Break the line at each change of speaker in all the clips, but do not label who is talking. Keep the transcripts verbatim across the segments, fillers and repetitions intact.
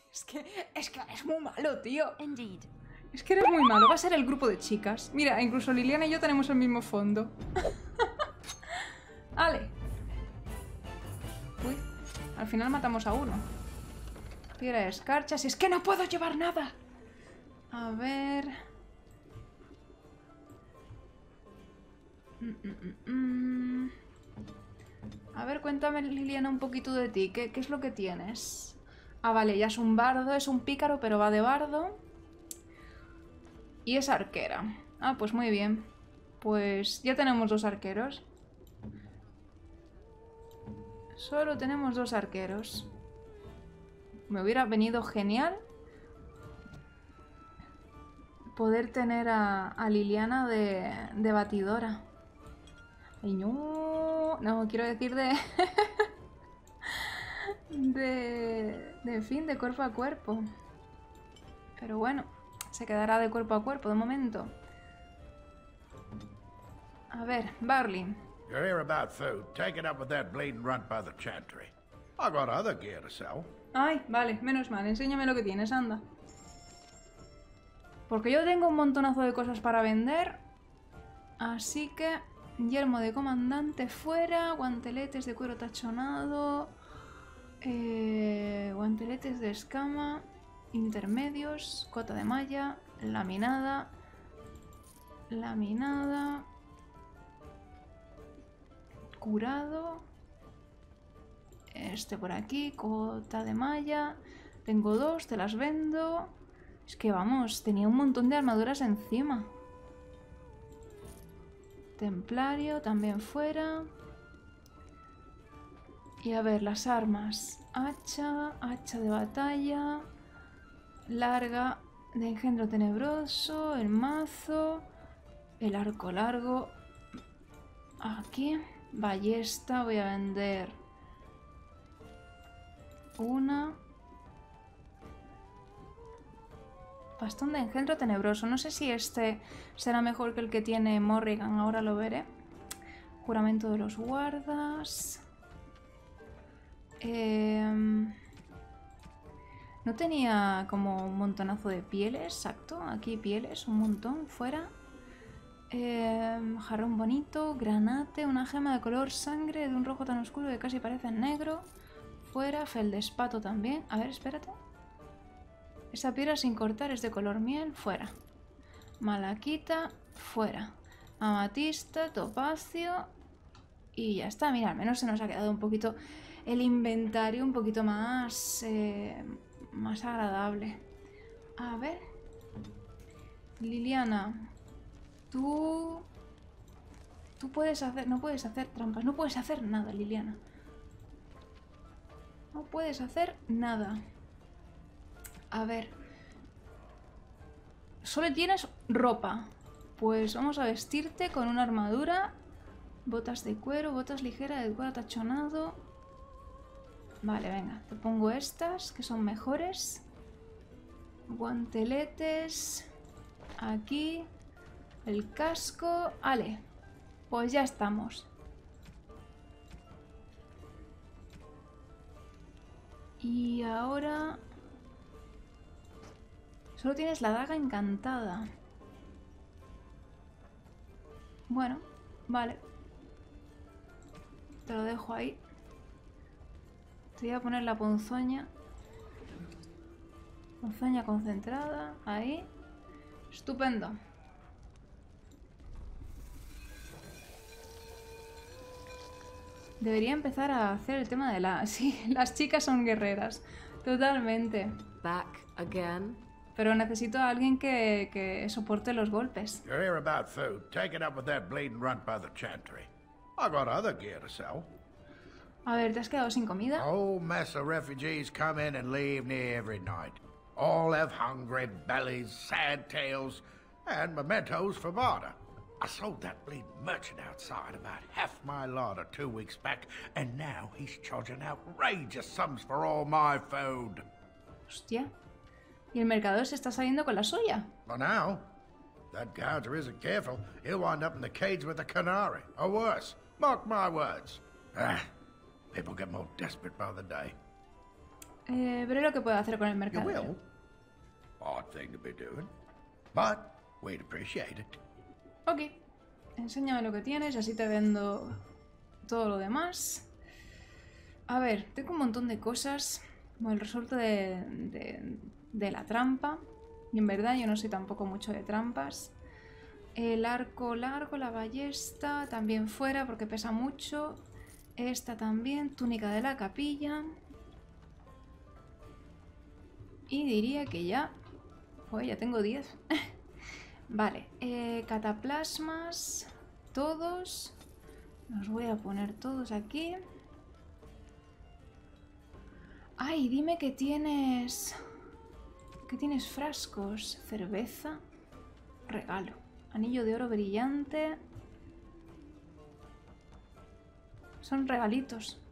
Es que, es que es muy malo, tío.
Indeed.
Es que eres muy malo. Va a ser el grupo de chicas. Mira, incluso Liliana y yo tenemos el mismo fondo. Vale. Uy, al final matamos a uno. Piedra de escarchas. Es que no puedo llevar nada. A ver... Mm, mm, mm, mm. A ver, cuéntame, Liliana, un poquito de ti. ¿Qué, ¿Qué es lo que tienes? Ah, vale, ya es un bardo, es un pícaro, pero va de bardo. Y es arquera. Ah, pues muy bien. Pues ya tenemos dos arqueros. Solo tenemos dos arqueros. Me hubiera venido genial poder tener a, a Liliana de, de batidora. Ay, no, no, quiero decir de... de... de, en fin, de cuerpo a cuerpo. Pero bueno, se quedará de cuerpo a cuerpo de momento. A ver, Barley.
You're here about food. Take it up with that bleeding runt by the chantry. I got other gear to sell.
Ay, vale, menos mal. Enséñame lo que tienes, anda. Porque yo tengo un montonazo de cosas para vender. Así que... Yelmo de comandante fuera. Guanteletes de cuero tachonado. Eh, guanteletes de escama. Intermedios. Cota de malla. Laminada. Laminada. Curado. Este por aquí. Cota de malla. Tengo dos, te las vendo. Es que vamos, tenía un montón de armaduras encima. Templario también fuera. Y a ver, las armas. Hacha, hacha de batalla. Larga de engendro tenebroso. El mazo. El arco largo. Aquí. Ballesta, voy a vender una. Bastón de engendro tenebroso. No sé si este será mejor que el que tiene Morrigan. Ahora lo veré. Juramento de los guardas. Eh, no tenía como un montonazo de pieles. Exacto. Aquí pieles. Un montón. Fuera. Eh, jarrón bonito. Granate. Una gema de color sangre. De un rojo tan oscuro que casi parece negro. Fuera. Feldespato también. A ver, espérate. Esa piedra sin cortar es de color miel, fuera. Malaquita, fuera. Amatista, topacio. Y ya está, mira, al menos se nos ha quedado un poquito el inventario un poquito más, eh, más agradable. A ver. Liliana, tú... Tú puedes hacer... No puedes hacer trampas, no puedes hacer nada, Liliana. No puedes hacer nada. A ver. Solo tienes ropa. Pues vamos a vestirte con una armadura. Botas de cuero, botas ligeras de cuero tachonado. Vale, venga. Te pongo estas, que son mejores. Guanteletes. Aquí. El casco. Vale. Pues ya estamos. Y ahora... Solo tienes la daga encantada. Bueno, vale. Te lo dejo ahí. Te voy a poner la ponzoña. Ponzoña concentrada. Ahí. Estupendo. Debería empezar a hacer el tema de la... Sí, las chicas son guerreras. Totalmente.
Back again.
Pero necesito a alguien que, que soporte los golpes.
You're here about food. Take it up with that bleeding runt by the chantry. I got other gear to sell.
A ver, ¿te has quedado sin comida?
A whole mess of refugees come in and leave near every night. All have hungry bellies, sad tales, and mementos for barter. I sold that bleeding merchant outside about half my larder two weeks back, and now he's charging outrageous sums for all my food.
Hostia. Y el mercador se está saliendo con la suya.
For now, that gouger isn't careful, he'll wind up in the cage with a canary, or worse. Mark my words. Ah, people get more desperate by the day.
Eh, veré lo que puedo hacer con el
You
mercado.
will. Odd thing to be doing. But we'd appreciate it.
Ok. Enséñame lo que tienes y así te vendo todo lo demás. A ver, tengo un montón de cosas. Como el resorte de, de, de la trampa. Y en verdad yo no sé tampoco mucho de trampas. El arco largo, la ballesta, también fuera porque pesa mucho. Esta también, túnica de la capilla. Y diría que ya... Joder, ya tengo diez. Vale, eh, cataplasmas. Todos. Los voy a poner todos aquí. Ay, dime que tienes... Que tienes frascos. Cerveza. Regalo. Anillo de oro brillante. Son regalitos.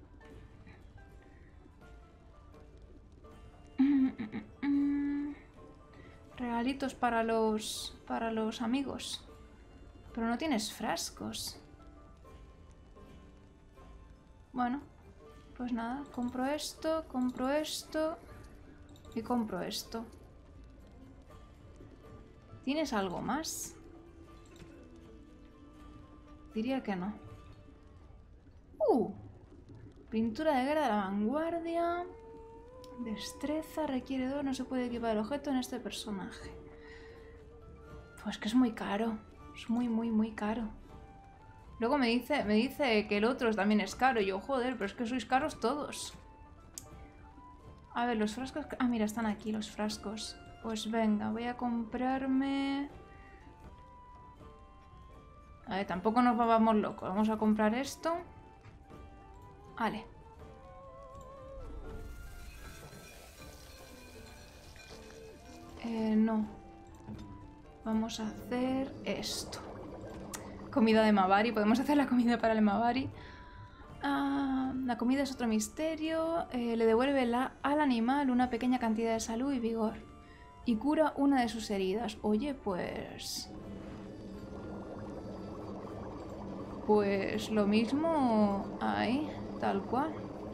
Mm, mm, mm. Regalitos para los... para los amigos. Pero no tienes frascos. Bueno, pues nada, compro esto, compro esto y compro esto. ¿Tienes algo más? Diría que no. ¡Uh! Pintura de guerra de la vanguardia. Destreza, requiere dos, no se puede equipar el objeto en este personaje. Pues que es muy caro. Es muy, muy, muy caro. Luego me dice, me dice que el otro también es caro. Y yo, joder, pero es que sois caros todos. A ver, los frascos... Ah, mira, están aquí los frascos. Pues venga, voy a comprarme... A ver, tampoco nos vamos locos. Vamos a comprar esto. Vale. Eh, no. Vamos a hacer esto. Comida de Mavari. Podemos hacer la comida para el Mavari. Ah, la comida es otro misterio. Eh, le devuelve la, al animal una pequeña cantidad de salud y vigor. Y cura una de sus heridas. Oye, pues... Pues lo mismo ahí, tal cual.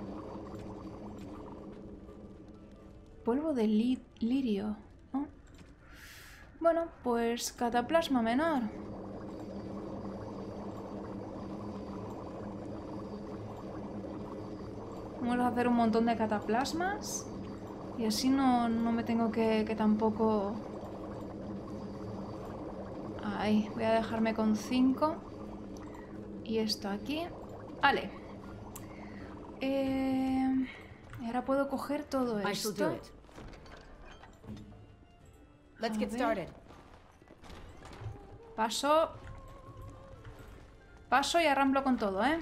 Polvo de li lirio, ¿no? Bueno, pues cataplasma menor. Vamos a hacer un montón de cataplasmas. Y así no, no me tengo que, que tampoco... Ahí, voy a dejarme con cinco. Y esto aquí. Vale. Eh, y ahora puedo coger todo esto.
Let's get started.
Paso. Paso y arramblo con todo, ¿eh?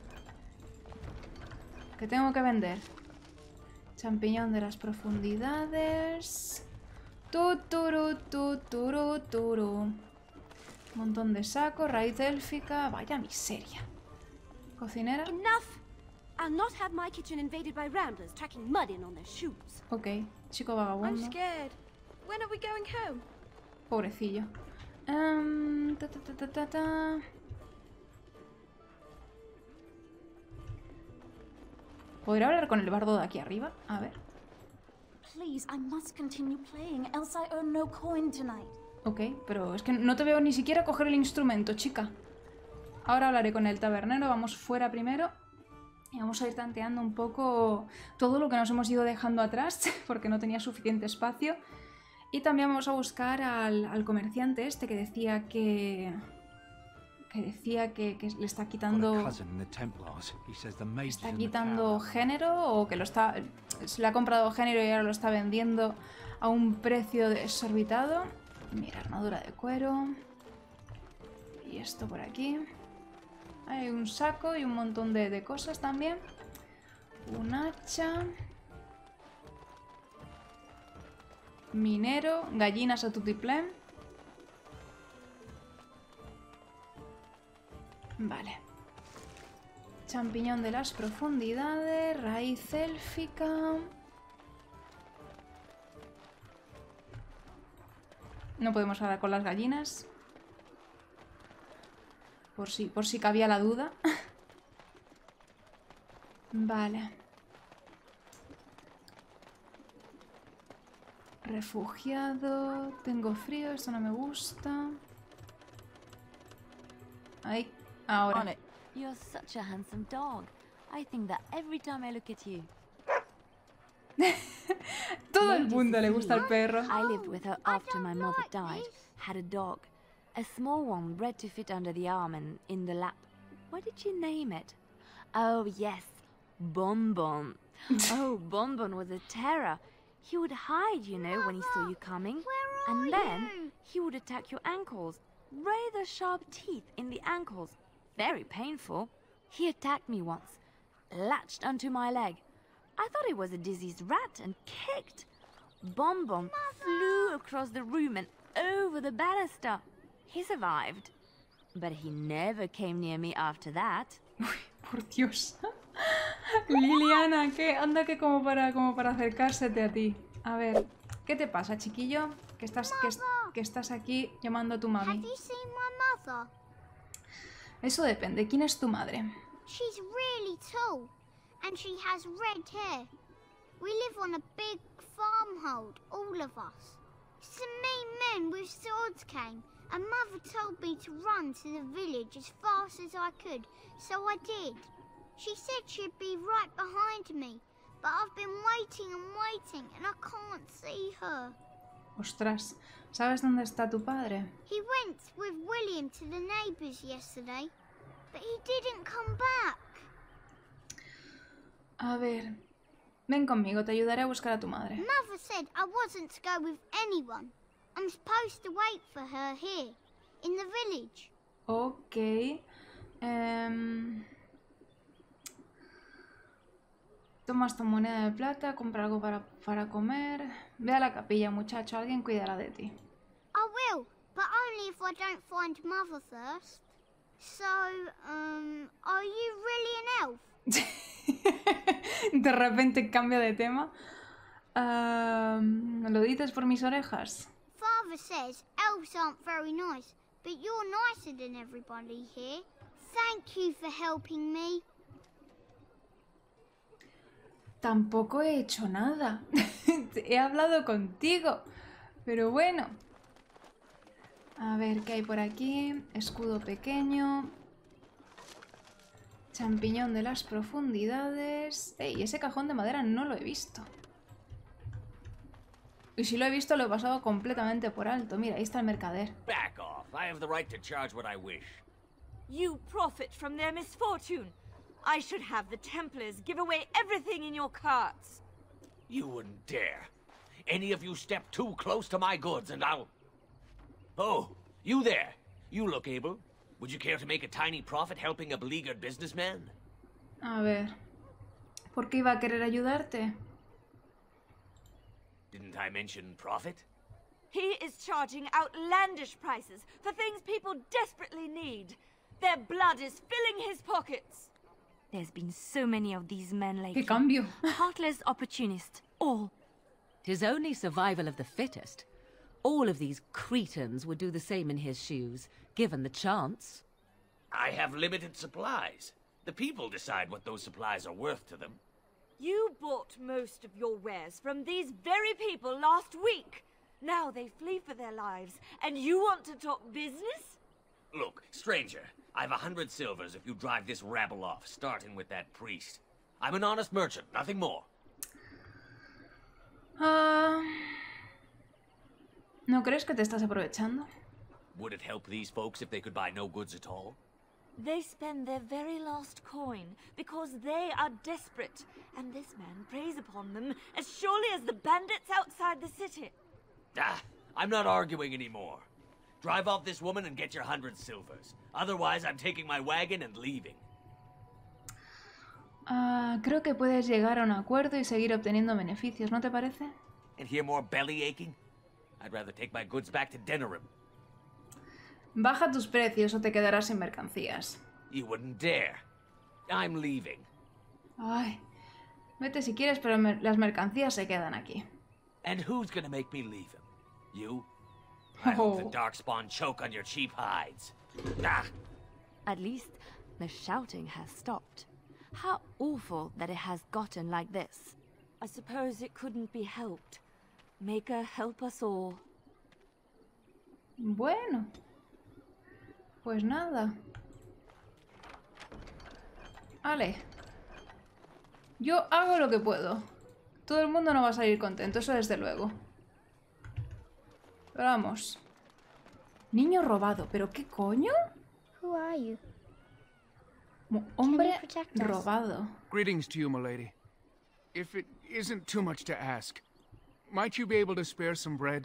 Que tengo que vender. Champiñón de las profundidades. Tuturu, tuturu, turu. Un montón de sacos, raíz élfica. Vaya miseria. Cocinera.
Enough! I'll not have my kitchen invaded by ramblers tracking mud in on their shoes.
Ok, chico
I'm
vagabundo.
scared. When are we going home?
Pobrecillo. Um, ta, ta, ta, ta, ta, ta. ¿Podré hablar con el bardo de aquí arriba? A ver.
Please, I must continue playing, else I earn no coin tonight.
Ok, pero es que no te veo ni siquiera coger el instrumento, chica. Ahora hablaré con el tabernero, vamos fuera primero. Y vamos a ir tanteando un poco todo lo que nos hemos ido dejando atrás, porque no tenía suficiente espacio. Y también vamos a buscar al, al comerciante este que decía que... Que decía que, que le está quitando... Está quitando género o que lo está... Se le ha comprado género y ahora lo está vendiendo a un precio desorbitado. Mira, armadura de cuero. Y esto por aquí. Hay un saco y un montón de, de cosas también. Un hacha. Minero. Gallinas a tutiplén. Vale. Champiñón de las profundidades. Raíz élfica. No podemos hablar con las gallinas. Por si, por si cabía la duda. Vale. Refugiado. Tengo frío, esto no me gusta. Ahí, ahora.
On it. You're such a handsome dog. I think that every time I look at you.
Todo el mundo le gusta el perro.
I lived with her after my mother died. Had a dog. A small one bred to fit under the arm and in the lap. What did you name it? Oh, yes. Bonbon. Oh, Bonbon was a terror. He would hide, you know, when he saw you coming. And then he would attack your ankles. Rather sharp teeth in the ankles. Very painful. He attacked me once. Latched onto my leg. I thought it was a diseased rat and kicked. Bonbon flew across the room and over the banister. He survived. But he never came near me after that.
Uy, por Dios. Liliana, ¿qué? Anda que como para, como para acercársete a ti. A ver, ¿qué te pasa, chiquillo? Que estás, que, que estás aquí llamando a tu mami.
Have you seen my mother?
Eso depende. ¿Quién es tu madre?
She's really tall, and she has red hair. We live on a big farmhold, all of us. Some mean men with swords came, and Mother told me to run to the village as fast as I could, so I did. She said she'd be right behind me, but I've been waiting and waiting, and I can't see her.
Ostras, ¿sabes dónde está tu padre?
He went with William to the neighbours yesterday, but he didn't come back.
A ver, ven conmigo, te ayudaré a buscar a tu madre.
Mother said I wasn't to go with anyone. I'm supposed to wait for her here, in the village.
Ok. Um... Toma esta moneda de plata, compra algo para, para comer. Ve a la capilla, muchacho, alguien cuidará de ti.
I will, but only if I don't find Mother first. So, um, are you really an elf?
De repente cambia de tema. Um, ¿Lo dices por mis orejas?
Father says elves aren't very nice, but you're nicer than everybody here. Thank you for helping me.
Tampoco he hecho nada. He hablado contigo. Pero bueno. A ver, ¿qué hay por aquí? Escudo pequeño. Champiñón de las profundidades. ¡Ey! Ese cajón de madera no lo he visto. Y si lo he visto, lo he pasado completamente por alto. Mira, ahí está el mercader.
Back off. I have the right to charge what I wish.
You profit from their misfortune. I should have the Templars give away everything in your carts.
You wouldn't dare. Any of you step too close to my goods and I'll... Oh, you there. You look able. Would you care to make a tiny profit helping a beleaguered businessman?
A ver... ¿Por qué iba a querer ayudarte?
Didn't I mention profit?
He is charging outlandish prices for things people desperately need. Their blood is filling his pockets.
There's been so many of these men lately.
¡Qué cambio!
Heartless opportunists, all.
'Tis only survival of the fittest. All of these cretins would do the same in his shoes, given the chance.
I have limited supplies. The people decide what those supplies are worth to them.
You bought most of your wares from these very people last week. Now they flee for their lives, and you want to talk business?
Look, stranger, I've a hundred silvers if you drive this rabble off, starting with that priest. I'm an honest merchant, nothing more.
Ah, ¿no crees que te estás aprovechando?
Would it help these folks if they could buy no goods at all?
They spend their very last coin because they are desperate, and this man preys upon them as surely as the bandits outside the city.
Ah, I'm not arguing anymore. Drive off this woman and get your hundred silvers. Otherwise, I'm taking my wagon and leaving.
Ah, creo que puedes llegar a un acuerdo y seguir obteniendo beneficios, ¿no te parece?
And hear more belly aching? I'd rather take my goods back to Denerim.
Baja tus precios o te quedarás sin mercancías.
You wouldn't dare. I'm leaving.
Ay, vete si quieres, pero mer las mercancías se quedan aquí.
And who's gonna make me leave him? You? I hope the
Oh.
Darkspawn choke on your cheap hides. Ah!
At least the shouting has stopped. How awful that it has gotten like this.
I suppose it couldn't be helped.
Maker, help us all.
Bueno. Pues nada. Vale. Yo hago lo que puedo. Todo el mundo no va a salir contento, eso desde luego. Pero vamos. Niño robado, ¿pero qué coño?
Who are you?
Mo- Hombre
Can you protect us?
robado.
Greetings to you, milady. If it isn't too much to ask, might you be able to spare some bread?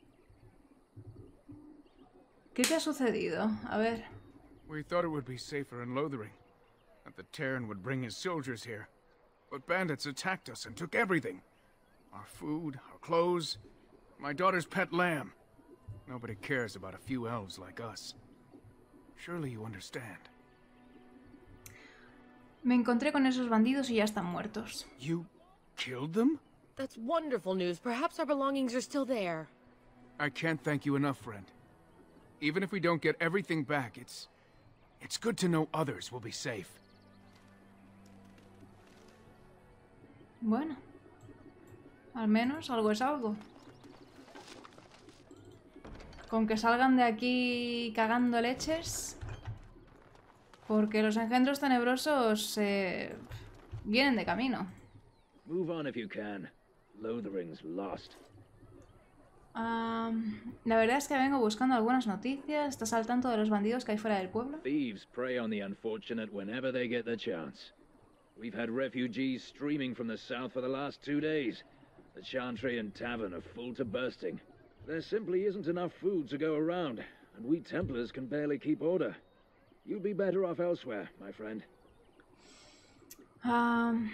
¿Qué te ha sucedido? A ver.
We thought it would be safer in Lothering, that the Terran would bring his soldiers here. But bandits attacked us and took everything. Our food, our clothes, my daughter's pet lamb. Nobody cares about a few elves like us. Surely you understand.
Me encontré con esos bandidos y ya están muertos.
You killed them?
That's wonderful news. Perhaps our belongings are still there.
I can't thank you enough, friend. Even if we don't get everything back, it's... it's good to know others will be safe.
Bueno. Al menos algo es algo. Con que salgan de aquí cagando leches. Porque los engendros tenebrosos eh, vienen de camino.
Move on if you can. Lothering's lost.
Um, la verdad es que vengo buscando algunas noticias. ¿Estás al tanto de los bandidos que hay fuera del pueblo?
Thieves prey on the unfortunate whenever they get the chance. We've had refugees streaming from the south for the last two days. The Chantry and Tavern are full to bursting. There simply isn't enough food to go around, and we Templars can barely keep order. You'd be better off elsewhere, my friend.
Um,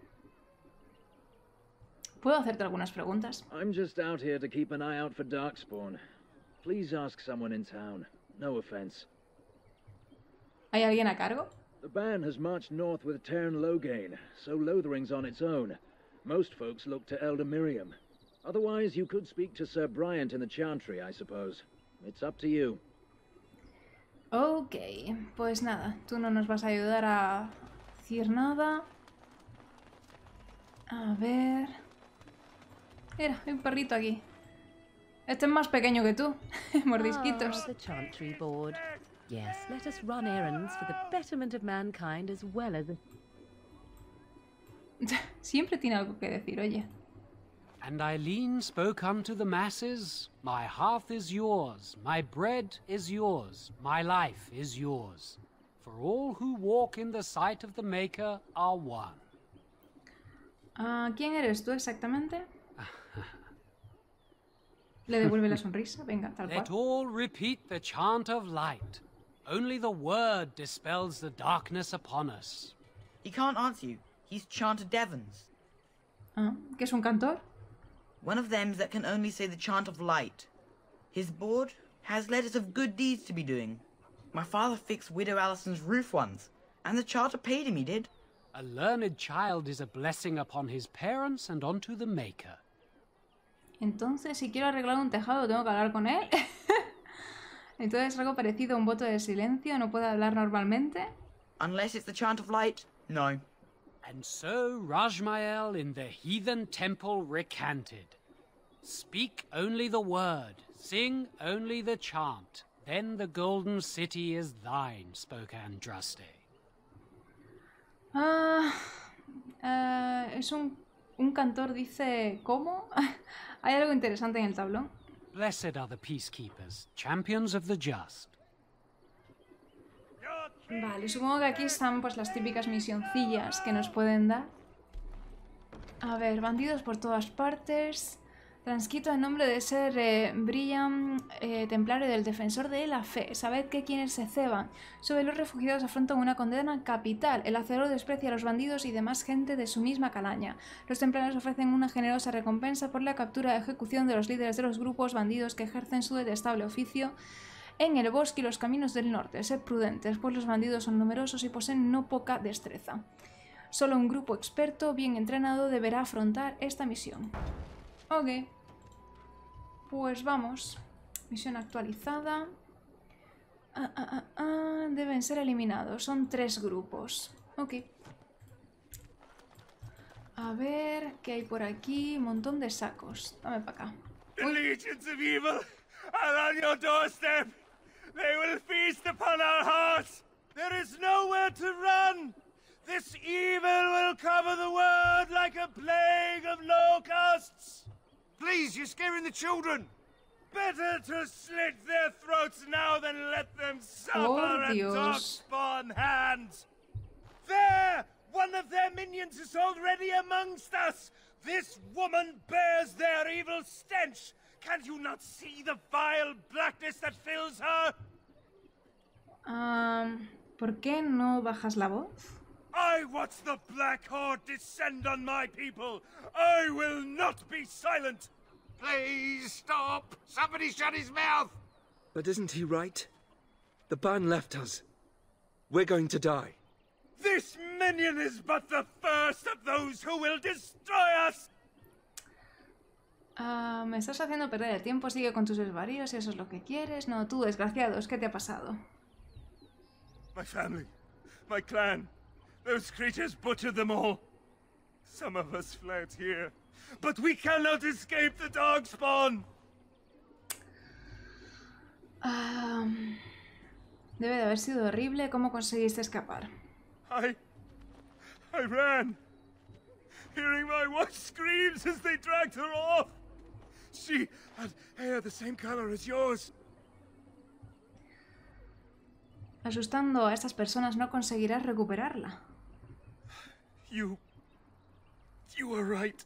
¿Puedo hacerte algunas preguntas?
I'm just out here to keep an eye out for Darkspawn. Please ask someone in town. No offense.
¿Hay alguien a cargo?
The band has marched north with Terran Loghain, so Lothering's on its own. Most folks look to Elder Miriam. Otherwise, you could speak to Sir Bryant in the Chantry, I suppose. It's up to you.
Ok, pues nada, tú no nos vas a ayudar a decir nada. A ver... Mira, hay un perrito aquí. Este es más pequeño que tú. Mordisquitos.
Ah, the Chantry Board. Yes, let us run errands for the betterment of mankind as well as...
Siempre tiene algo que decir, oye.
And Eileen spoke unto the masses, my hearth is yours, my bread is yours, my life is yours. For all who walk in the sight of the Maker are one.
Uh, ¿Quién eres tú exactamente? Le devuelve la sonrisa, venga, tal cual.
Let all repeat the chant of light. Only the word dispels the darkness upon us.
He can't answer you. He's Chanter Devons.
Ah, ¿qué es un cantor?
One of them that can only say the chant of light. His board has letters of good deeds to be doing. My father fixed Widow Allison's roof once, and the charter paid him, he did.
A learned child is a blessing upon his parents and unto the Maker.
Entonces, si quiero arreglar un tejado, tengo que hablar con él. Entonces, algo parecido a un voto de silencio, no puedo hablar normalmente.
Unless it's the chant of light, no.
And so Rajmael in the heathen temple recanted. Speak only the word, sing only the chant, then the golden city is thine, spoke Andraste.
Ah, uh, es un, un cantor, dice, ¿cómo? Hay algo interesante en el tablón.
Blessed are the peacekeepers, champions of the just.
Vale, supongo que aquí están pues las típicas misioncillas que nos pueden dar. A ver, bandidos por todas partes. Transcrito en nombre de ser eh, Brian, eh, templario del defensor de la fe. Sabed que quienes se ceban sobre los refugiados afrontan una condena capital. El hacedor desprecia a los bandidos y demás gente de su misma calaña. Los templarios ofrecen una generosa recompensa por la captura y ejecución de los líderes de los grupos bandidos que ejercen su detestable oficio en el bosque y los caminos del norte. Sed prudentes, pues los bandidos son numerosos y poseen no poca destreza. Solo un grupo experto, bien entrenado, deberá afrontar esta misión. Ok. Pues vamos. Misión actualizada. Ah, ah, ah, ah. Deben ser eliminados. Son tres grupos. Ok. A ver, ¿qué hay por aquí? Un montón de sacos. Dame para acá.
The legions of evil are on your doorstep. They will feast upon our hearts. There is nowhere to run. This evil will cover the world like a plague of locusts.
Please, you're scaring the children.
Better to slit their throats now than let them suffer
Oh,
at
Dios.
Darkspawn hands. There! One of their minions is already amongst us. This woman bears their evil stench. Can you not see the vile blackness that fills her?
Um, ¿Por qué no bajas la voz?
I watch the Black Horde descend on my people. I will not be silent.
Please stop. Somebody shut his mouth.
But isn't he right? The ban left us. We're going to die.
This minion is but the first of those who will destroy us.
Ah, me estás haciendo perder el tiempo. Sigue con tus desvaríos si eso es lo que quieres. No, tú, desgraciados, ¿qué te ha pasado?
My family, my clan, those creatures butchered them all. Some of us fled here, but we cannot escape the Darkspawn.
Ah, debe de haber sido horrible. ¿Cómo conseguiste escapar?
I... I ran, hearing my wife's screams as they dragged her off. She had hair the same color as yours.
Asustando a estas personas no conseguirás recuperarla.
You... You were right.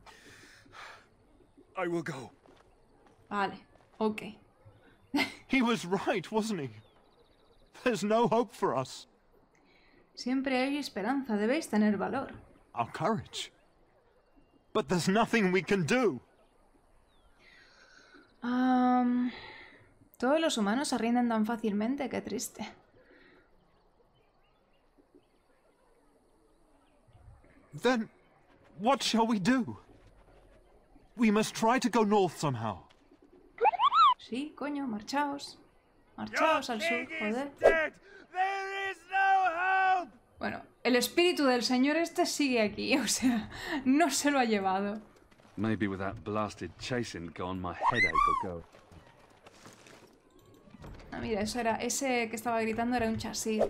I will go.
Vale, ok.
He was right, wasn't he? There's no hope for us.
Siempre hay esperanza, debéis tener valor.
Our courage. But there's nothing we can do.
Um, todos los humanos se rinden tan fácilmente, qué triste.
Then, what shall we do? We must try to go north somehow.
Sí, coño, marchaos. Marchaos al sur, joder. Bueno, el espíritu del señor este sigue aquí, o sea, no se lo ha llevado.
Maybe with that blasted chasing gone, my headache will go.
Ah, mira, eso era, ese que estaba gritando era un chasis.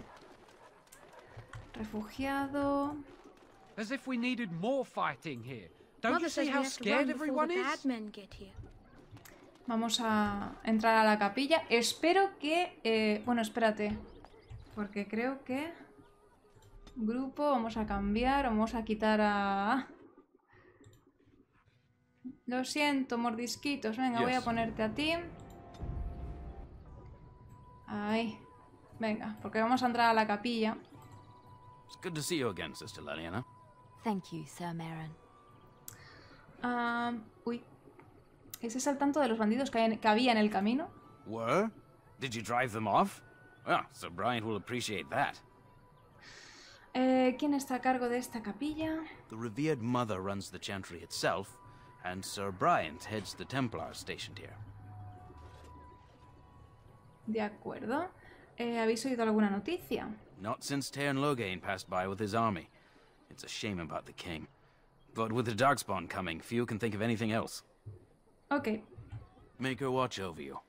Refugiado.
As if we needed more fighting here. Don't
Mother
you see
says we
how
have to
scared
run before
everyone
the
is?
bad men get here.
Vamos a entrar a la capilla. Espero que... Eh, bueno, espérate. Porque creo que... Grupo, vamos a cambiar. Vamos a quitar a... Lo siento, mordisquitos. Venga, voy a ponerte a ti. Ahí. Venga, porque vamos a entrar a la capilla.
It's good to see you again, Sister Leliana.
Thank you, Sir Merrin.
Ah, uy. ¿Ese es al tanto de los bandidos que, hay en- que había en el camino?
Were? Did you drive them off? Well, Sir Bryant will appreciate that.
Eh, ¿Quién está a cargo de esta capilla?
The revered mother runs the chantry itself, and Sir Bryant heads the Templars stationed here.
De acuerdo. Eh, ¿Habéis oído alguna noticia?
Not since Tairn Loghain passed by with his army. It's a shame about the king. But with the Darkspawn coming, few can think of anything else.
Ok.
Make her watch over you.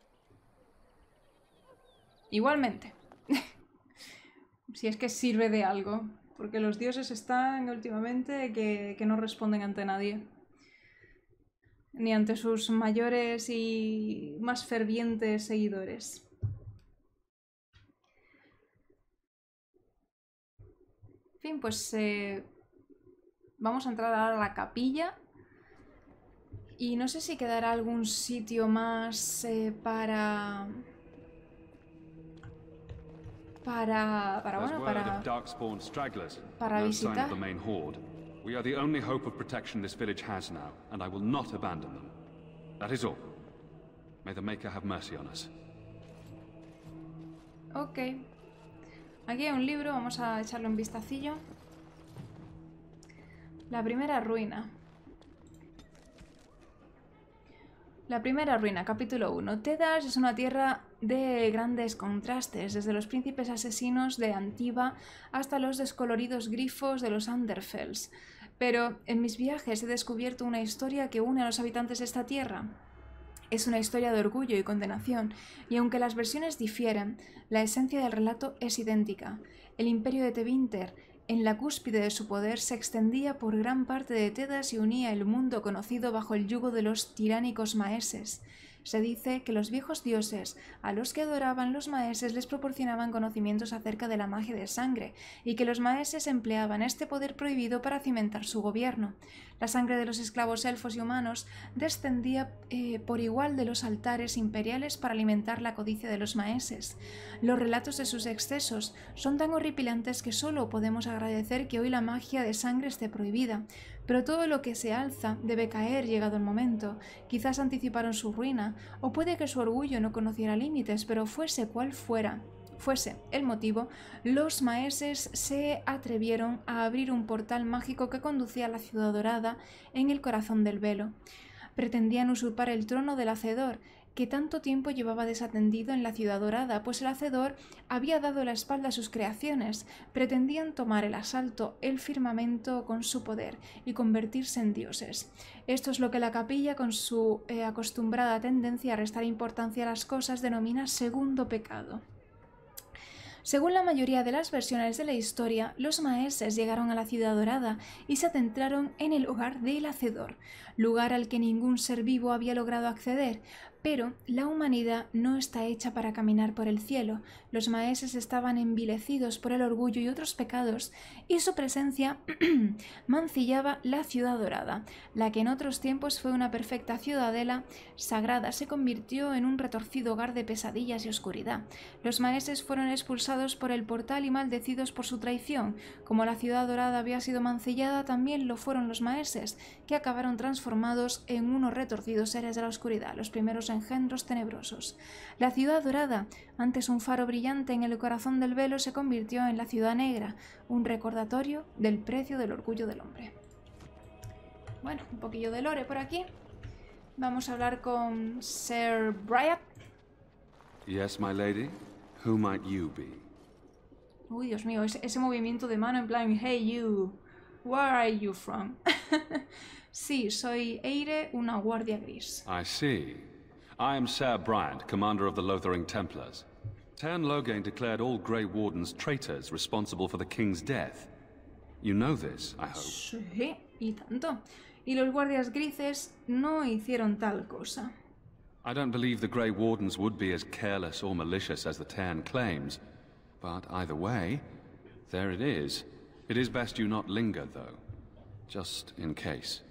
Igualmente. Si es que sirve de algo. Porque los dioses están últimamente que, que no responden ante nadie. Ni ante sus mayores y más fervientes seguidores. En fin, pues eh, vamos a entrar ahora a la capilla. Y no sé si quedará algún sitio más eh, para... Para... Para,
There's
bueno,
word
para...
of Darkspawn stragglers.
para
no sign
visitar.
of the main horde. We are the only hope of protection this village has now, and I will not abandon them. That is all. May the Maker have mercy on us.
Ok. Aquí hay un libro, vamos a echarle un vistacillo. La primera ruina. La primera ruina, capítulo uno. Tedas es una tierra de grandes contrastes, desde los príncipes asesinos de Antiva hasta los descoloridos grifos de los Underfells. Pero en mis viajes he descubierto una historia que une a los habitantes de esta tierra. Es una historia de orgullo y condenación, y aunque las versiones difieren, la esencia del relato es idéntica. El imperio de Tevinter, en la cúspide de su poder, se extendía por gran parte de Tedas y unía el mundo conocido bajo el yugo de los tiránicos maeses. Se dice que los viejos dioses, a los que adoraban los maeses, les proporcionaban conocimientos acerca de la magia de sangre, y que los maeses empleaban este poder prohibido para cimentar su gobierno. La sangre de los esclavos elfos y humanos descendía eh, por igual de los altares imperiales para alimentar la codicia de los maeses. Los relatos de sus excesos son tan horripilantes que solo podemos agradecer que hoy la magia de sangre esté prohibida. Pero todo lo que se alza debe caer llegado el momento. Quizás anticiparon su ruina, o puede que su orgullo no conociera límites, pero fuese cual fuera, fuese el motivo, los maeses se atrevieron a abrir un portal mágico que conducía a la Ciudad Dorada en el corazón del velo. Pretendían usurpar el trono del Hacedor, que tanto tiempo llevaba desatendido en la Ciudad Dorada, pues el Hacedor había dado la espalda a sus creaciones. Pretendían tomar el asalto, el firmamento con su poder y convertirse en dioses. Esto es lo que la capilla, con su eh, acostumbrada tendencia a restar importancia a las cosas, denomina segundo pecado. Según la mayoría de las versiones de la historia, los maeses llegaron a la Ciudad Dorada y se adentraron en el hogar del Hacedor, lugar al que ningún ser vivo había logrado acceder. Pero la humanidad no está hecha para caminar por el cielo. Los maeses estaban envilecidos por el orgullo y otros pecados, y su presencia mancillaba la Ciudad Dorada. La que en otros tiempos fue una perfecta ciudadela sagrada se convirtió en un retorcido hogar de pesadillas y oscuridad. Los maeses fueron expulsados por el portal y maldecidos por su traición. Como la Ciudad Dorada había sido mancillada, también lo fueron los maeses, que acabaron transformados en unos retorcidos seres de la oscuridad, los primeros engendros tenebrosos. La Ciudad Dorada, antes un faro brillante en el corazón del velo, se convirtió en la Ciudad Negra, un recordatorio del precio del orgullo del hombre. Bueno, un poquillo de lore por aquí. Vamos a hablar con Sir Bryat.
Yes, my lady. Who might you be?
Uy, Dios mío, ese, ese movimiento de mano en plan, hey you, where are you from? Sí, soy Eire, una guardia gris.
I see. I am Ser Bryant, commander of the Lothering Templars. Tern Loghain declared all Grey Wardens traitors responsible for the king's death. You know this, I hope.
Sí, y tanto. Y los guardias grises no hicieron tal cosa.
I don't believe the Grey Wardens would be as careless or malicious as the Tern claims. But either way, there it is. It is best you not linger, though. Just in case.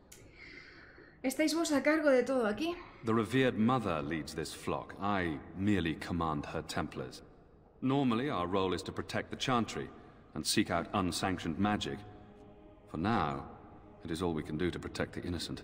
¿Estáis vos a cargo de todo aquí?
The revered mother leads this flock. I merely command her Templars. Normally, our role is to protect the Chantry and seek out unsanctioned magic. For now, it is all we can do to protect the innocent.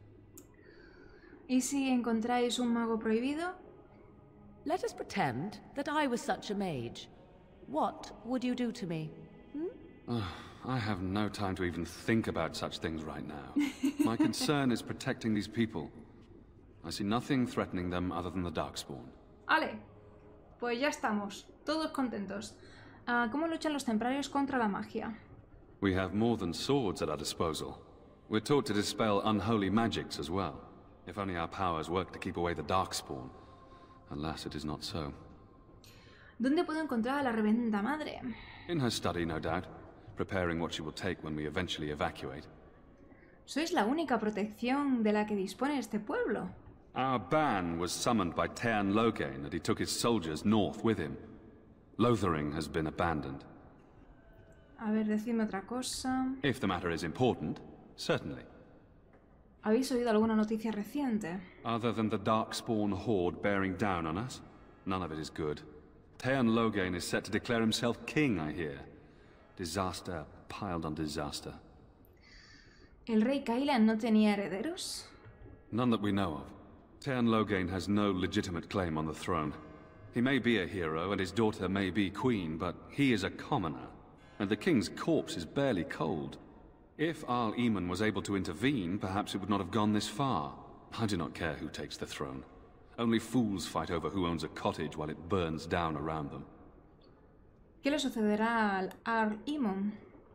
¿Y si encontráis un mago prohibido?
Let us pretend that I was such a mage. What would you do to me? Hmm?
Uh, I have no time to even think about such things right now. My concern is protecting these people. I see nothing threatening them other than the Darkspawn.
Ale, pues ya estamos, todos contentos. Uh, ¿Cómo luchan los templarios contra la magia?
We have more than swords at our disposal. We're taught to dispel unholy magics as well. If only our powers work to keep away the Darkspawn. Alas, it is not so.
¿Dónde puedo encontrar a la Reverenda Madre?
In her study, no doubt. Preparing what she will take when we eventually evacuate.
Sois la única protección de la que dispone este pueblo.
Our ban was summoned by Tern Loghain, and he took his soldiers north with him. Lothering has been abandoned.
A ver, decidme otra cosa.
If the matter is important, certainly.
¿Habéis oído alguna noticia reciente?
Other than the Darkspawn horde bearing down on us, none of it is good. Tern Loghain is set to declare himself king, I hear. Disaster piled on disaster.
¿El rey Kailan no tenía herederos?
None that we know of. Tern Loghain has no legitimate claim on the throne. He may be a hero, and his daughter may be queen, but he is a commoner, and the king's corpse is barely cold. If Arl Eamon was able to intervene, perhaps it would not have gone this far. I do not care who takes the throne. Only fools fight over who owns a cottage while it burns down around them.
¿Qué le sucederá al Arl Eamon?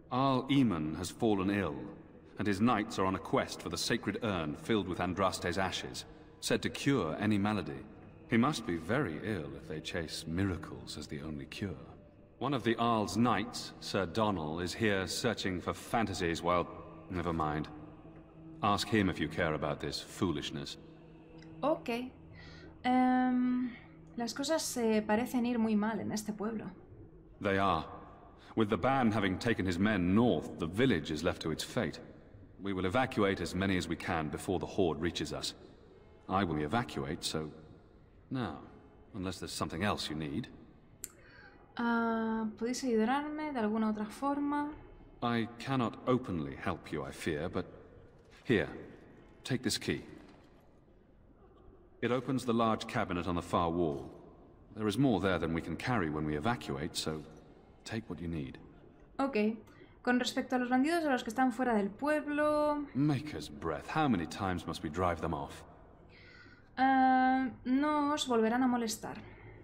Arl Eamon has fallen ill, and his knights are on a quest for the sacred urn filled with Andraste's ashes, said to cure any malady. He must be very ill if they chase miracles as the only cure. One of the Arl's knights, Sir Donal, is here searching for fantasies while... Never mind. Ask him if you care about this foolishness.
Ok. Um, las cosas se parecen ir muy mal en este pueblo.
They are. With the ban having taken his men north, the village is left to its fate. We will evacuate as many as we can before the horde reaches us. I will evacuate, so... Now, unless there's something else you need.
Uh, ¿Podéis ayudarme de alguna otra forma?
I cannot openly help you, I fear, but... Here, take this key. It opens the large cabinet on the far wall. There is more there than we can carry when we evacuate, so take what you need.
Ok. Con respecto a los bandidos a los que están fuera del pueblo...
Maker's breath, how many times must we drive them off?
Uh, no os volverán a molestar.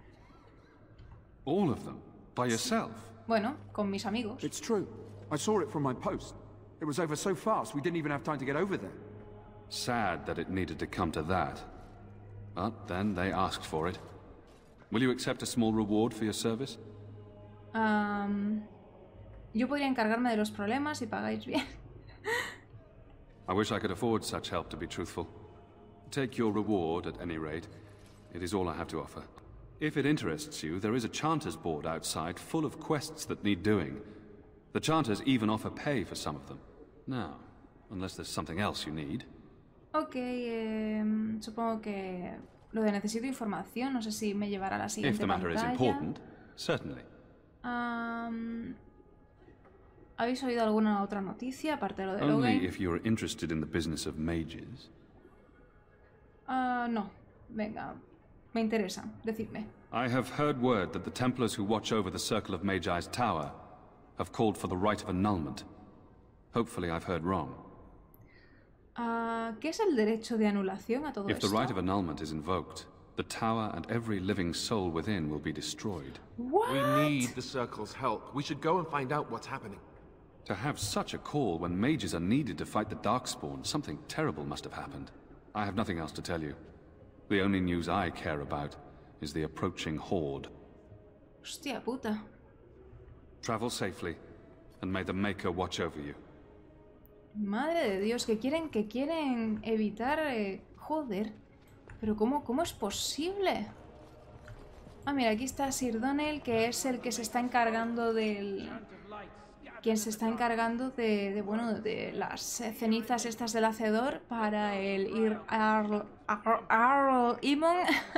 All of them? By yourself?
Bueno, con mis amigos.
It's true. I saw it from my post. It was over so fast we didn't even have time to get over there.
Sad that it needed to come to that. But then they asked for it. Will you accept a small reward for your service?
Um, yo podría encargarme de los problemas si pagáis bien.
I wish I could afford such help, to be truthful. Take your reward, at any rate. It is all I have to offer. If it interests you, there is a Chanters board outside full of quests that need doing. The Chanters even offer pay for some of them. Now, unless there's something else you need.
Ok, eh, supongo que lo de necesito información, no sé si me llevará a la siguiente
If the matter
pantalla.
is important, certainly.
Um, ¿Habéis oído alguna otra noticia aparte de lo de
Only
Logain?
if you're interested in the business of mages.
Uh, no, venga, me interesa, decidme.
I have heard word that the Templars who watch over the Circle of Magi's tower have called for the right of annulment. Hopefully I've heard wrong.
Uh, ¿Qué es el derecho de anulación a todo
If the
esto?
right of annulment is invoked, the tower and every living soul within will be destroyed.
What?
We need the Circle's help. We should go and find out what's happening.
To have such a call when mages are needed to fight the Darkspawn, something terrible must have happened. I have nothing else to tell you. The only news I care about is the approaching horde.
Hostia puta.
Travel safely, and may the Maker watch over you.
Madre de Dios, que quieren, que quieren evitar... Eh, joder. Pero ¿cómo, ¿cómo es posible? Ah, mira, aquí está Sir Donal, que es el que se está encargando del... Quien se está encargando de, de bueno, de las eh, cenizas estas del hacedor para el Ir Arl... Arl... Arl... Eamon.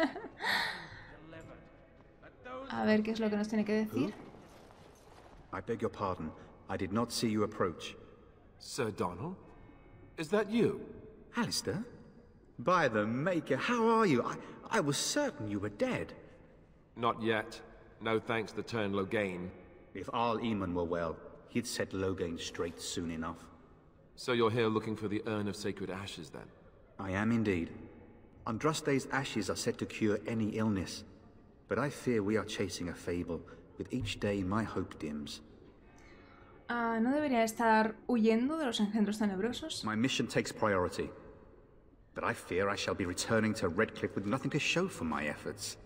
A ver qué es lo que nos tiene que decir.
I beg your pardon. I did not see you approach.
Sir Donal? Is that you?
Alistair? By the Maker, how are you? I, I was certain you were dead.
Not yet. No thanks to Turn Logain.
If Arl Eamon were well, he'd set Logain straight soon enough.
So you're here looking for the Urn of Sacred Ashes, then?
I am indeed. Andraste's ashes are said to cure any illness. But I fear we are chasing a fable. With each day, my hope dims.
Uh, ¿No debería estar huyendo de los engendros tenebrosos?
My mission takes priority. But I fear I shall be returning to Redcliffe with nothing to show for my efforts.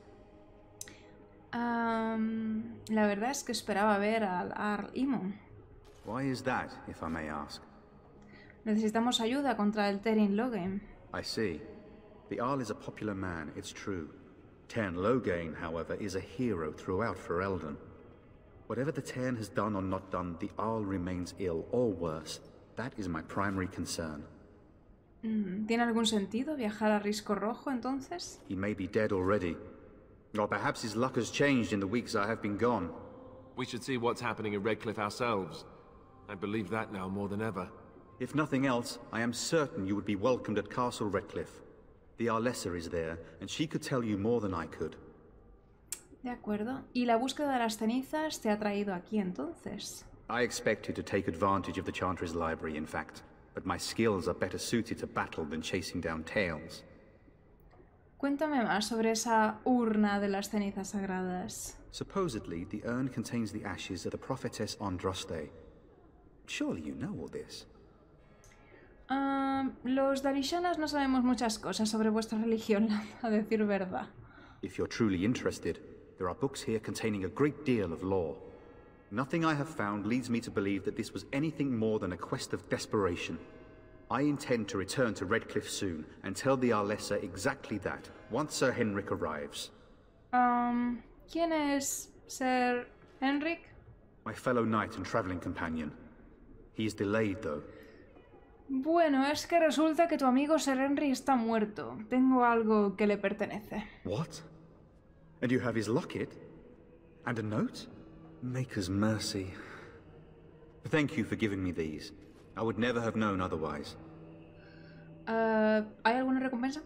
Um, la verdad es que esperaba ver al Arl Eamon.
Why is that, if I may ask?
Necesitamos ayuda contra el Terin Logain.
I see. The Arl is a popular man, it's true. Terin Logain, however, is a hero throughout Ferelden. Whatever the Terin has done or not done, the Arl remains ill, or worse. That is my primary concern.
Mm, ¿Tiene algún sentido viajar a Risco Rojo, entonces?
He may be dead already. Or perhaps his luck has changed in the weeks I have been gone.
We should see what's happening in Redcliffe ourselves. I believe that now more than ever.
If nothing else, I am certain you would be welcomed at Castle Redcliffe. The Arlessa is there, and she could tell you more than I could.
De acuerdo. ¿Y la búsqueda de las cenizas te ha traído aquí, entonces?
I expected to take advantage of the Chantry's library, in fact. But my skills are better suited to battle than chasing down tales.
Cuéntame más sobre esa urna de las cenizas sagradas.
Supposedly, the urn contains the ashes of the prophetess Andraste. Surely you know all this.
Um, los Darishanas no sabemos muchas cosas sobre vuestra religión, a decir verdad.
If you're truly interested, there are books here containing a great deal of lore. Nothing I have found leads me to believe that this was anything more than a quest of desperation. I intend to return to Redcliffe soon and tell the Arlessa exactly that, once Sir Henrik arrives.
Um, ¿Quién es Sir Henrik?
My fellow knight and traveling companion. He is delayed, though.
Bueno, es que resulta que tu amigo Sir Henry está muerto. Tengo algo que le pertenece.
What? And you have his locket? And a note? Maker's mercy. Thank you for giving me these. I would never have known otherwise.
Uh, ¿Hay alguna recompensa?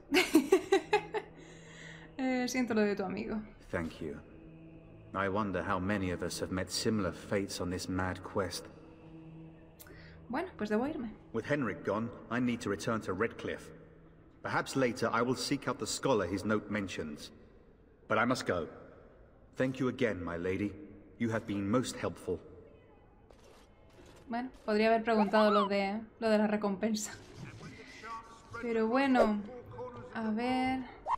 eh, siento lo de tu amigo.
Thank you. I wonder how many of us have met similar fates on this mad quest.
Bueno, pues debo irme.
With Henrik gone, I need to return to Redcliffe. Perhaps later I will seek out the scholar his note mentions. But I must go. Thank you again, my lady. You have been most helpful.
Bueno, podría haber preguntado lo de, lo de la recompensa. Pero bueno, a ver...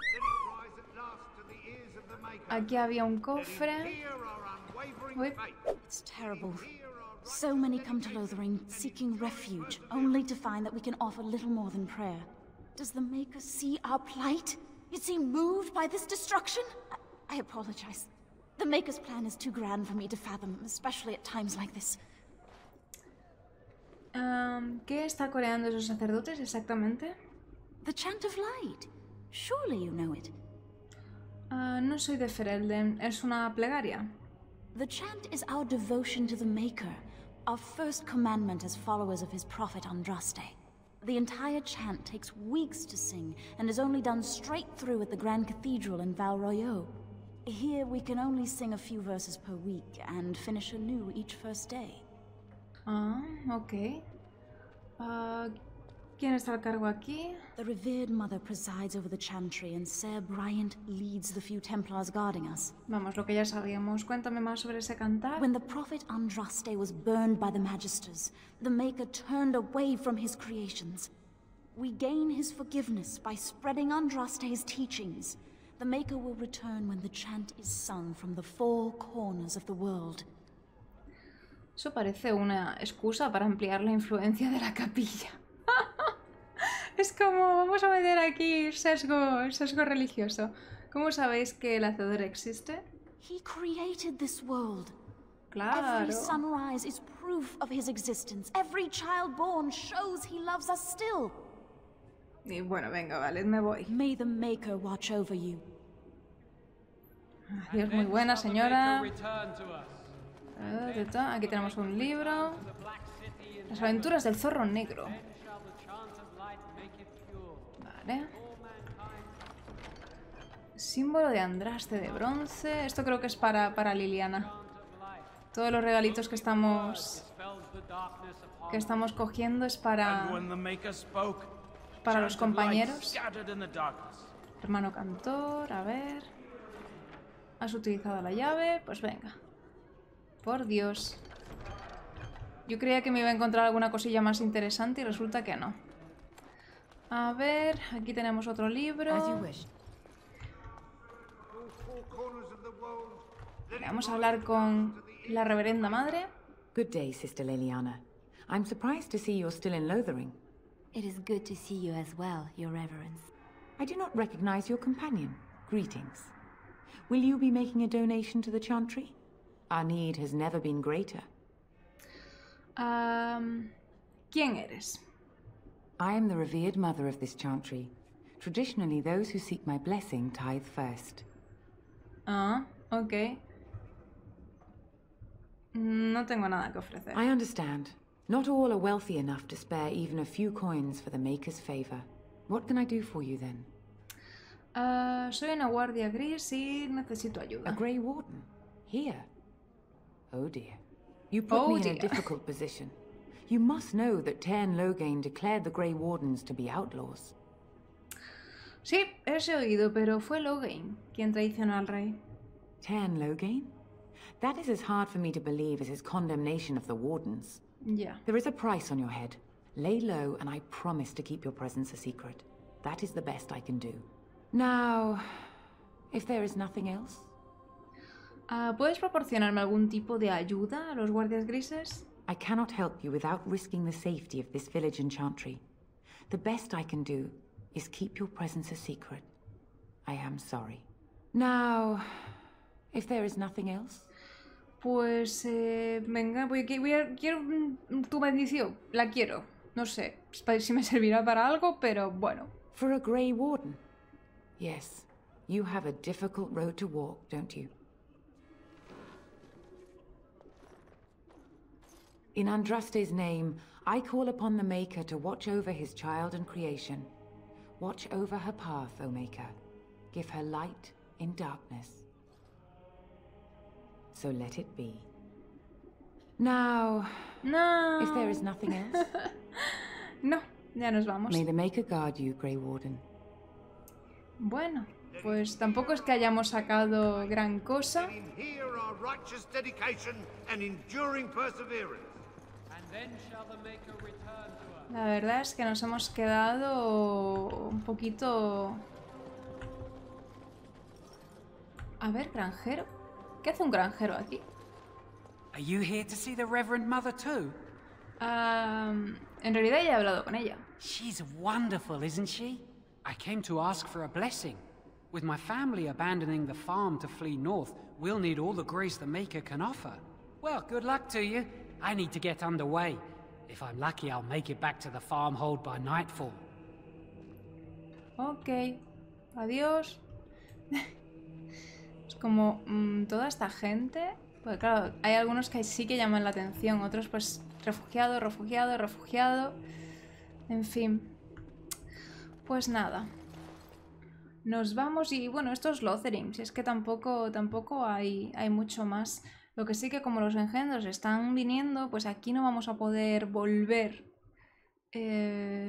Aquí había un cofre. Uy.
It's terrible. So many come to Lothering seeking refuge, only to find that we can offer little more than prayer. Does the Maker see our plight? Is he moved by this destruction? I, I apologize. The Maker's plan is too grand for me to fathom, especially at times like this.
Um, ¿Qué está coreando esos sacerdotes exactamente?
The Chant of Light. Surely you know it.
Uh, no soy de Ferelden. Es una plegaria.
The chant is our devotion to the Maker, our first commandment as followers of his prophet Andraste. The entire chant takes weeks to sing and is only done straight through at the Grand Cathedral in Val Royeaux. Here we can only sing a few verses per week and finish anew each first day.
Ah, ok. Uh, ¿Quién está al cargo aquí?
The revered mother presides over the chantry and Sir Bryant leads the few Templars guarding us.
Vamos, lo que ya sabíamos. Cuéntame más sobre ese cantar.
When the prophet Andraste was burned by the Magisters, the Maker turned away from his creations. We gain his forgiveness by spreading Andraste's teachings. The Maker will return when the chant is sung from the four corners of the world.
Eso parece una excusa para ampliar la influencia de la capilla. Es como, vamos a meter aquí sesgo, sesgo religioso. ¿Cómo sabéis que el Hacedor existe?
He created this world.
Claro.
Every sunrise is proof of his existence. Every child born shows he loves us still.
Y bueno, venga, vale, me voy.
May the Maker watch over you.
Adiós, muy buena, señora. Aquí tenemos un libro. Las aventuras del zorro negro. Vale. Símbolo de Andraste de bronce. Esto creo que es para, para Liliana. Todos los regalitos que estamos que estamos cogiendo es para para los compañeros. Hermano cantor, a ver. ¿Has utilizado la llave? Pues venga. Por Dios. Yo creía que me iba a encontrar alguna cosilla más interesante y resulta que no. A ver, aquí tenemos otro libro. Vamos a hablar con la reverenda madre.
Good day, Sister Liliana. I'm surprised to see you're still in Lothering.
It is good to see you as well, Your Reverence.
I do not recognize your companion. Greetings. Will you be making a donation to the Chantry? Our need has never been greater.
Um, ¿Quién eres?
I am the revered mother of this Chantry. Traditionally, those who seek my blessing tithe first.
Ah, ok. No tengo nada que ofrecer.
I understand. Not all are wealthy enough to spare even a few coins for the Maker's favor. What can I do for you then?
Uh, soy una guardia gris y necesito ayuda.
A Grey Warden? Here? Oh dear. You put
oh
me
dear.
in a difficult position. You must know that Tairn Loghain declared the Grey Wardens to be outlaws.
Sí, eso he oído, pero fue Loghain quien traicionó al rey.
Tairn Loghain? That is as hard for me to believe as his condemnation of the Wardens.
Yeah.
There is a price on your head. Lay low, and I promise to keep your presence a secret. That is the best I can do. Now, if there is nothing else.
Uh, ¿Puedes proporcionarme algún tipo de ayuda a los guardias grises?
I cannot help you without risking the safety of this village in Chantry. The best I can do is keep your presence a secret. I am sorry. Now, if there is nothing else.
Pues, eh, venga, voy, voy a, quiero tu bendición. La quiero. No sé si me servirá para algo, pero bueno.
For a Grey Warden? Yes. You have a difficult road to walk, don't you? In Andraste's name, I call upon the Maker to watch over his child and creation. Watch over her path, O Maker. Give her light in darkness. So let it be. Now,
no.
If there is nothing else.
No, ya nos vamos.
May the Maker guard you, Grey Warden.
Bueno, pues tampoco es que hayamos sacado gran cosa. La verdad es que nos hemos quedado un poquito... A ver, granjero. ¿Qué hace un granjero aquí?
Are you here to see the Reverend Mother too?
Um, en realidad ya he hablado con ella.
She's wonderful, isn't she? I came to ask for a blessing. With my family abandoning the farm to flee north, we'll need all the grace the Maker can offer. Well, good luck to you. I need to get underway. If I'm lucky, I'll make it back to the farmhold by nightfall.
Ok. Adiós. Es como mmm, toda esta gente... Pues claro, hay algunos que sí que llaman la atención, otros pues refugiado, refugiado, refugiado... En fin. Pues nada. Nos vamos y bueno, esto es Lothering, si es que tampoco, tampoco hay, hay mucho más. Lo que sí que como los engendros están viniendo, pues aquí no vamos a poder volver eh,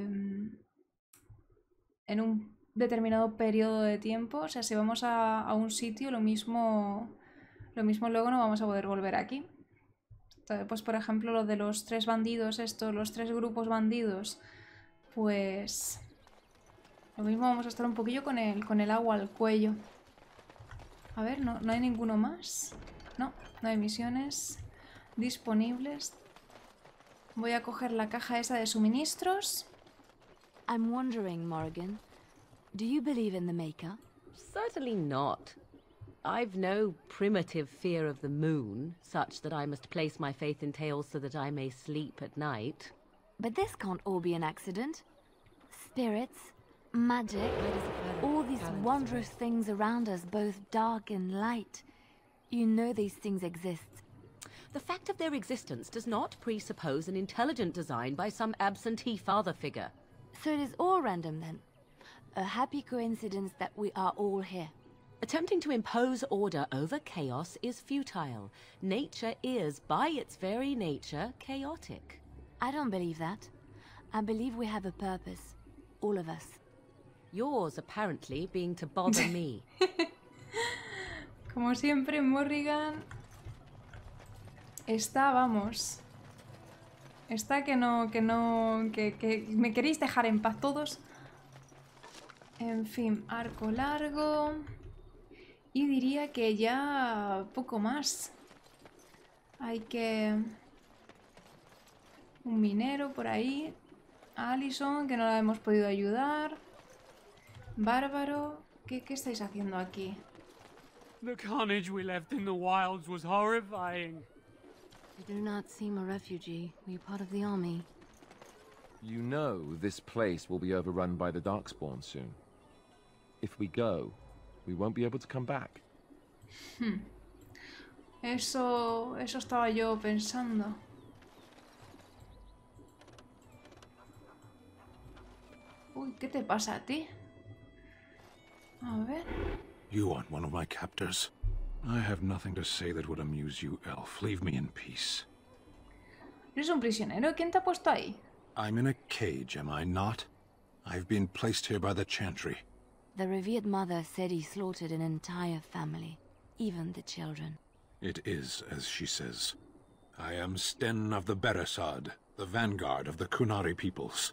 en un determinado periodo de tiempo. O sea, si vamos a, a un sitio, lo mismo, lo mismo luego no vamos a poder volver aquí. Entonces, pues por ejemplo, lo de los tres bandidos, estos, los tres grupos bandidos, pues lo mismo vamos a estar un poquillo con el, con el agua al cuello. A ver, no, no hay ninguno más. No, no hay misiones disponibles. Voy a coger la caja esa de suministros.
I'm wondering, Morrigan, do you believe in the Maker?
Certainly not. I've no primitive fear of the moon, such that I must place my faith in tales so that I may sleep at night.
But this can't all be an accident. Spirits, magic, all these wondrous things around us, both dark and light. You know these things exist.
The fact of their existence does not presuppose an intelligent design by some absentee father figure.
So it is all random then? A happy coincidence that we are all here.
Attempting to impose order over chaos is futile. Nature is, by its very nature, chaotic.
I don't believe that. I believe we have a purpose. All of us.
Yours, apparently, being to bother me.
Como siempre, Morrigan está, vamos, está que no, que no, que, que me queréis dejar en paz todos. En fin, arco largo. Y diría que ya poco más. Hay que... Un minero por ahí. Allison, que no la hemos podido ayudar. Bárbaro. ¿Qué, qué estáis haciendo aquí?
The carnage we left in the wilds was horrifying.
You do not seem a refugee. Were you part of the army?
You know this place will be overrun by the Darkspawn soon. If we go, we won't be able to come back.
Hmm. Eso, eso estaba yo pensando. Uy, ¿qué te pasa a ti? A ver.
You aren't one of my captors. I have nothing to say that would amuse you, elf. Leave me in peace.
¿Eres un prisionero? ¿Quién te ha puesto ahí?
I'm in a cage, am I not? I've been placed here by the Chantry.
The revered mother said he slaughtered an entire family, even the children.
It is as she says. I am Sten of the Beresad, the vanguard of the Kunari peoples.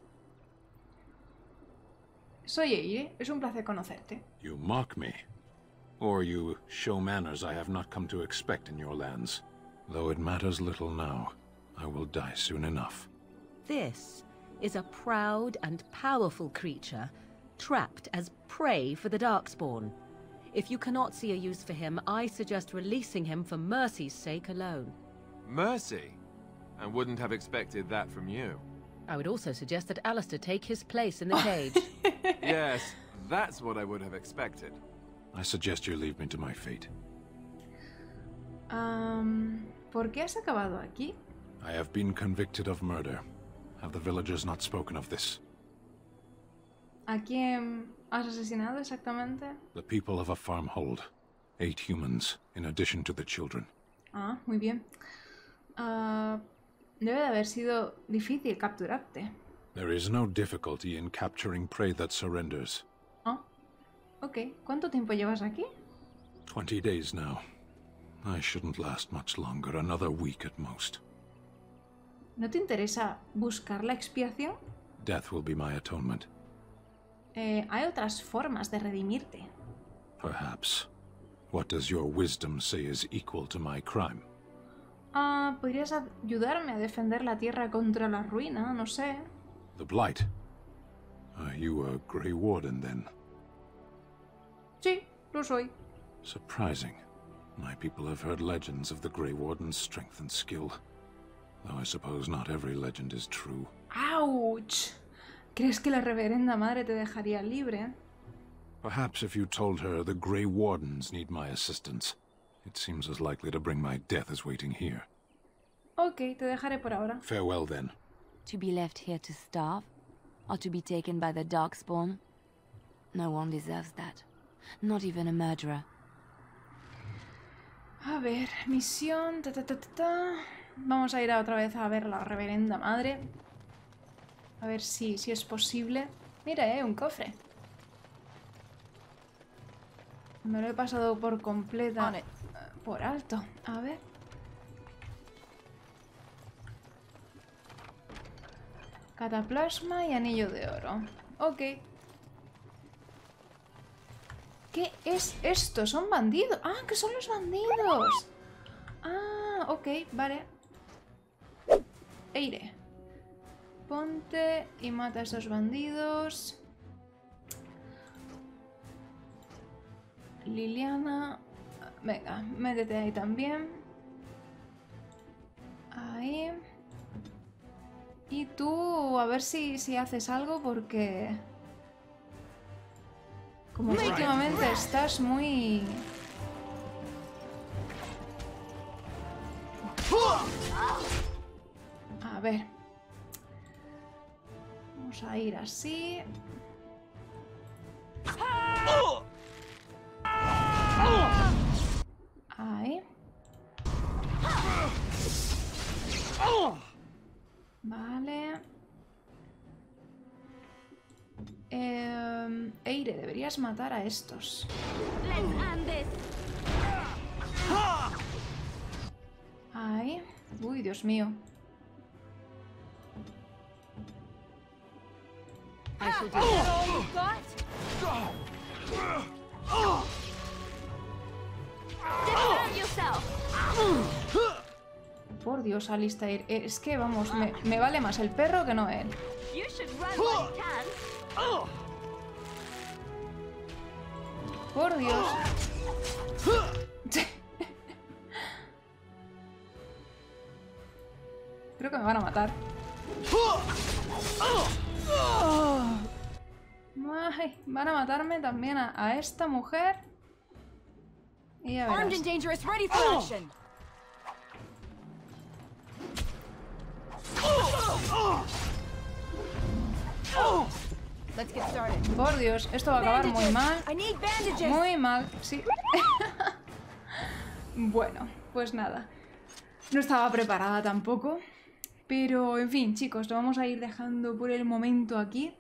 Soy Eire, es un placer conocerte.
You mock me. Or you show manners I have not come to expect in your lands. Though it matters little now, I will die soon enough.
This is a proud and powerful creature, trapped as prey for the Darkspawn. If you cannot see a use for him, I suggest releasing him for mercy's sake alone.
Mercy? I wouldn't have expected that from you.
I would also suggest that Alistair take his place in the cage.
Yes, that's what I would have expected.
I suggest you leave me to my fate.
Um, ¿Por qué has acabado aquí?
I have been convicted of murder. Have the villagers not spoken of this?
¿A quién has asesinado exactamente?
The people of a farmhold. Eight humans, in addition to the children.
Ah, muy bien. Uh, debe de haber sido difícil capturarte.
There is no difficulty in capturing prey that surrenders.
Ah, ok. ¿Cuánto tiempo llevas aquí?
Twenty days now. I shouldn't last much longer, another week at most.
¿No te interesa buscar la expiación?
Death will be my atonement.
Eh, hay otras formas de redimirte.
Perhaps. What does your wisdom say is equal to my crime?
Ah, podrías ayudarme a defender la tierra contra la ruina, no sé.
The Blight? Are you a Grey Warden, then?
Sí, lo soy.
Surprising. My people have heard legends of the Grey Warden's strength and skill. Though I suppose not every legend is true.
¡Auch! ¿Crees que la reverenda madre te dejaría libre?
Perhaps if you told her the Grey Wardens need my assistance. It seems as likely to bring my death as waiting here.
Ok, te dejaré por ahora.
Farewell, then.
To be left here to starve? Or to be taken by the Darkspawn? No one deserves that. Not even a murderer.
A ver, misión... Ta, ta, ta, ta, ta. Vamos a ir otra vez a ver a la reverenda madre. A ver si, si es posible. Mira, eh, un cofre. Me lo he pasado por completa. Por alto. A ver. Cataplasma y anillo de oro. Ok. ¿Qué es esto? ¿Son bandidos? ¡Ah, que son los bandidos! Ah, ok, vale. Eire. Ponte y mata a esos bandidos. Liliana. Venga, métete ahí también. Ahí. Y tú, a ver si, si haces algo porque... Como que últimamente estás muy... A ver. Vamos a ir así. Ahí. Vale. Eh, Eire, deberías matar a estos. Ahí. Uy, Dios mío. Por Dios, Alistair. Es que, vamos, me, me vale más el perro que no él. Por Dios. Creo que me van a matar. Ay, van a matarme también a, a esta mujer. Y ya verás. Por Dios, esto va a acabar muy mal. Muy mal, sí. Bueno, pues nada. No estaba preparada tampoco. Pero, en fin, chicos, lo vamos a ir dejando por el momento aquí.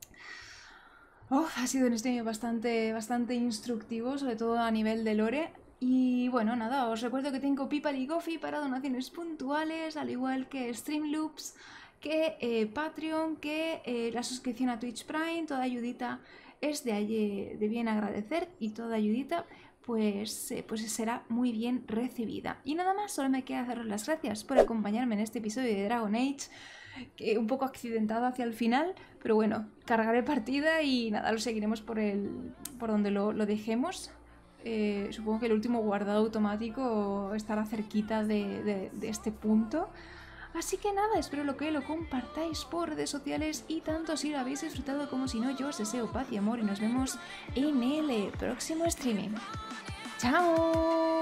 Oh, ha sido un stream bastante, bastante instructivo, sobre todo a nivel de lore. Y bueno, nada, os recuerdo que tengo PayPal y Ko-fi para donaciones puntuales, al igual que Streamloops, que eh, Patreon, que eh, la suscripción a Twitch Prime. Toda ayudita es de, de bien agradecer y toda ayudita pues, eh, pues será muy bien recibida. Y nada más, solo me queda daros las gracias por acompañarme en este episodio de Dragon Age, que un poco accidentado hacia el final, pero bueno, cargaré partida y nada, lo seguiremos por, el, por donde lo, lo dejemos. Eh, supongo que el último guardado automático estará cerquita de, de, de este punto. Así que nada, espero lo que lo compartáis por redes sociales y tanto si lo habéis disfrutado como si no, yo os deseo paz y amor y nos vemos en el próximo streaming. ¡Chao!